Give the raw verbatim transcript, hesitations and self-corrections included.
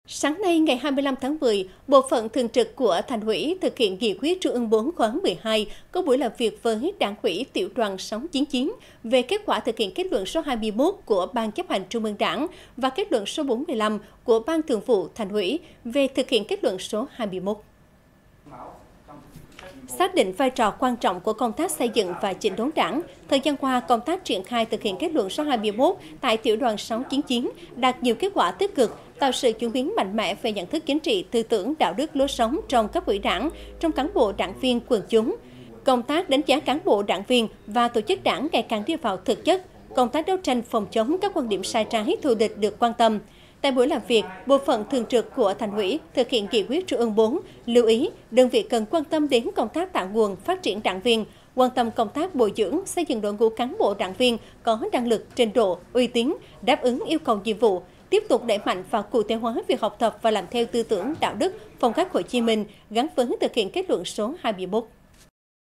Sáng nay, ngày hai mươi lăm tháng mười, Bộ phận Thường trực của Thành ủy thực hiện nghị quyết Trung ương bốn khóa mười hai có buổi làm việc với Đảng ủy Tiểu đoàn sáu chín chín về kết quả thực hiện kết luận số hai mươi mốt của Ban Chấp hành Trung ương Đảng và kết luận số bốn mươi lăm của Ban Thường vụ Thành ủy về thực hiện kết luận số hai mươi mốt. Xác định vai trò quan trọng của công tác xây dựng và chỉnh đốn Đảng, thời gian qua, công tác triển khai thực hiện kết luận số hai mươi mốt tại Tiểu đoàn sáu chín chín đạt nhiều kết quả tích cực, tạo sự chuyển biến mạnh mẽ về nhận thức chính trị, tư tưởng, đạo đức, lối sống trong cấp ủy Đảng, trong cán bộ đảng viên, quần chúng. Công tác đánh giá cán bộ đảng viên và tổ chức Đảng ngày càng đi vào thực chất, công tác đấu tranh phòng chống các quan điểm sai trái thù địch được quan tâm. Tại buổi làm việc, Bộ phận Thường trực của Thành ủy thực hiện nghị quyết Trung ương bốn lưu ý đơn vị cần quan tâm đến công tác tạo nguồn, phát triển đảng viên, quan tâm công tác bồi dưỡng, xây dựng đội ngũ cán bộ đảng viên có năng lực, trình độ, uy tín, đáp ứng yêu cầu nhiệm vụ, tiếp tục đẩy mạnh và cụ thể hóa việc học tập và làm theo tư tưởng đạo đức, phong cách Hồ Chí Minh gắn với thực hiện kết luận số hai mươi mốt.